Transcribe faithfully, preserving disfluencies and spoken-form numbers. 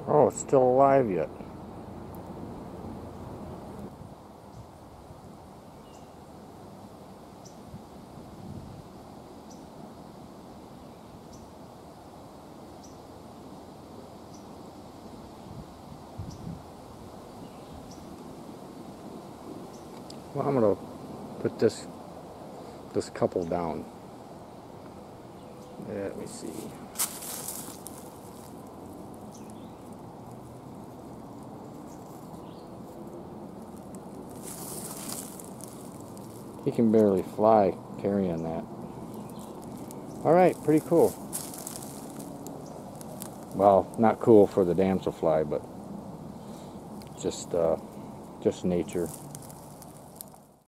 Oh, it's still alive yet. Well, I'm gonna put this this couple down. Let me see. He can barely fly carrying that. Alright, pretty cool. Well, not cool for the damselfly, but just uh, just nature.